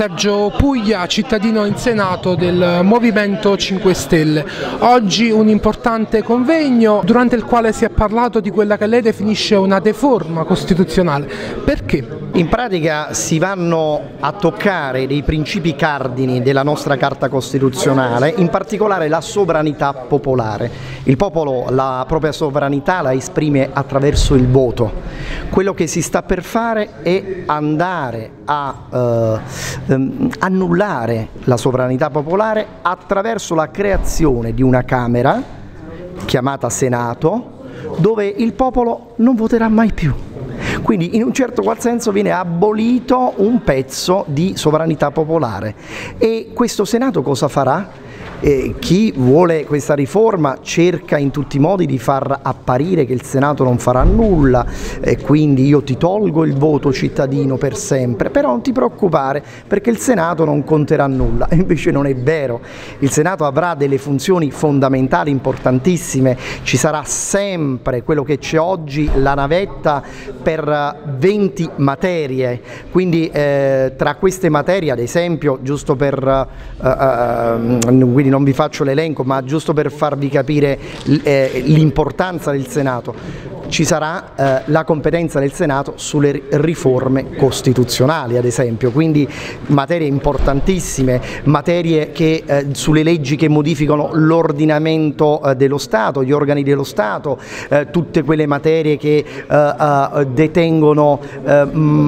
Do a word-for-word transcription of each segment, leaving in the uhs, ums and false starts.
Sergio Puglia, cittadino in Senato del Movimento cinque Stelle. Oggi un importante convegno durante il quale si è parlato di quella che lei definisce una deforma costituzionale. Perché? In pratica si vanno a toccare dei principi cardini della nostra Carta Costituzionale, in particolare la sovranità popolare. Il popolo la propria sovranità la esprime attraverso il voto. Quello che si sta per fare è andare a eh, ehm, annullare la sovranità popolare attraverso la creazione di una Camera chiamata Senato, dove il popolo non voterà mai più. Quindi in un certo qual senso viene abolito un pezzo di sovranità popolare. E questo Senato cosa farà? Eh, chi vuole questa riforma cerca in tutti i modi di far apparire che il Senato non farà nulla e quindi io ti tolgo il voto cittadino per sempre, però non ti preoccupare perché il Senato non conterà nulla. E invece non è vero, il Senato avrà delle funzioni fondamentali importantissime, ci sarà sempre quello che c'è oggi, la navetta per venti materie, quindi eh, tra queste materie ad esempio, giusto per uh, uh, quindi non vi faccio l'elenco, ma giusto per farvi capire eh, l'importanza del Senato, ci sarà eh, la competenza del Senato sulle riforme costituzionali, ad esempio, quindi materie importantissime, materie che, eh, sulle leggi che modificano l'ordinamento eh, dello Stato, gli organi dello Stato, eh, tutte quelle materie che eh, eh, detengono, eh,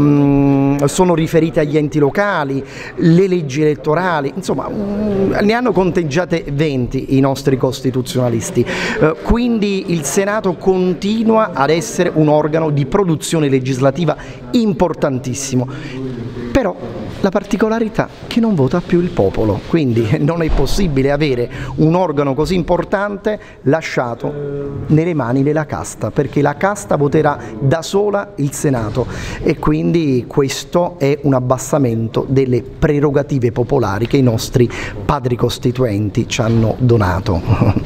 mh, sono riferite agli enti locali, le leggi elettorali, insomma mh, ne hanno conteggiate venti i nostri costituzionalisti, eh, quindi il Senato continua ad essere un organo di produzione legislativa importantissimo, però la particolarità è che non vota più il popolo, quindi non è possibile avere un organo così importante lasciato nelle mani della casta, perché la casta voterà da sola il Senato e quindi questo è un abbassamento delle prerogative popolari che i nostri padri costituenti ci hanno donato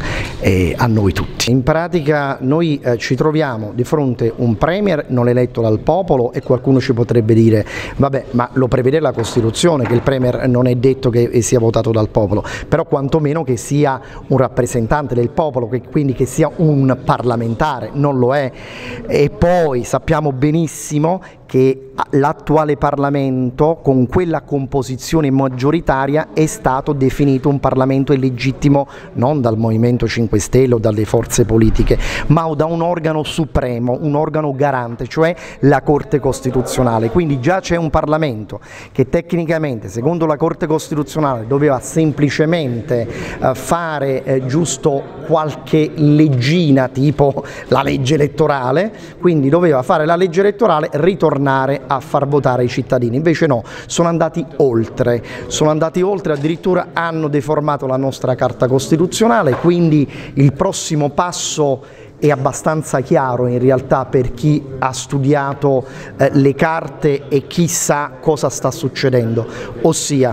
e a noi tutti. In pratica noi eh, ci troviamo di fronte a un premier non eletto dal popolo e qualcuno ci potrebbe dire vabbè, ma lo prevede la Costituzione che il premier non è detto che sia votato dal popolo, però quantomeno che sia un rappresentante del popolo, che quindi che sia un parlamentare, non lo è. E poi sappiamo benissimo che l'attuale Parlamento con quella composizione maggioritaria è stato definito un Parlamento illegittimo non dal Movimento cinque Stelle o dalle forze politiche, ma da un organo supremo, un organo garante, cioè la Corte Costituzionale. Quindi già c'è un Parlamento che tecnicamente, secondo la Corte Costituzionale, doveva semplicemente eh, fare eh, giusto qualche leggina tipo la legge elettorale, quindi doveva fare la legge elettorale, ritornare a far votare i cittadini. Invece no, sono andati oltre, sono andati oltre, addirittura hanno deformato la nostra Carta Costituzionale, quindi il prossimo passo è abbastanza chiaro in realtà per chi ha studiato eh, le carte e chi sa cosa sta succedendo, ossia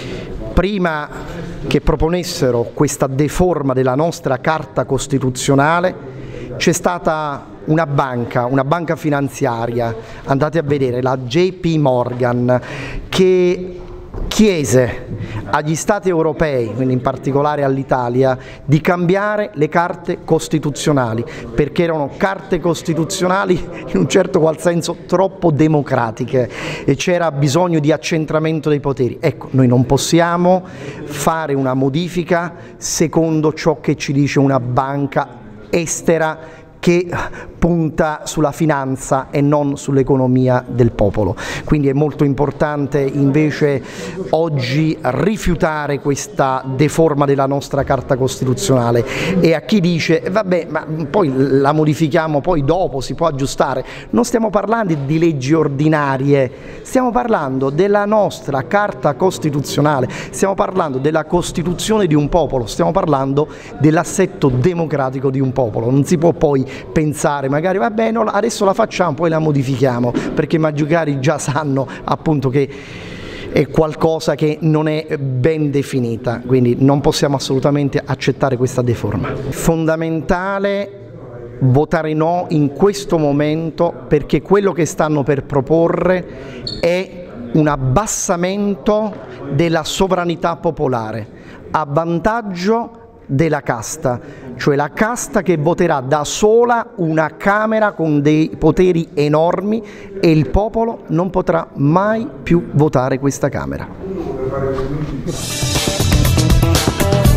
prima che proponessero questa deforma della nostra Carta Costituzionale c'è stata una banca, una banca finanziaria, andate a vedere, la J P Morgan, che chiese agli Stati europei, quindi in particolare all'Italia, di cambiare le carte costituzionali, perché erano carte costituzionali in un certo qual senso troppo democratiche e c'era bisogno di accentramento dei poteri. Ecco, noi non possiamo fare una modifica secondo ciò che ci dice una banca estera che punta sulla finanza e non sull'economia del popolo. Quindi è molto importante invece oggi rifiutare questa deforma della nostra Carta Costituzionale, e a chi dice vabbè, ma poi la modifichiamo poi dopo, si può aggiustare, non stiamo parlando di leggi ordinarie, stiamo parlando della nostra Carta Costituzionale, stiamo parlando della Costituzione di un popolo, stiamo parlando dell'assetto democratico di un popolo. Non si può poi pensare magari vabbè no, adesso la facciamo poi la modifichiamo, perché magari già sanno appunto che è qualcosa che non è ben definita, quindi non possiamo assolutamente accettare questa deforma. Fondamentale votare no in questo momento, perché quello che stanno per proporre è un abbassamento della sovranità popolare a vantaggio della casta, cioè la casta che voterà da sola una Camera con dei poteri enormi e il popolo non potrà mai più votare questa Camera.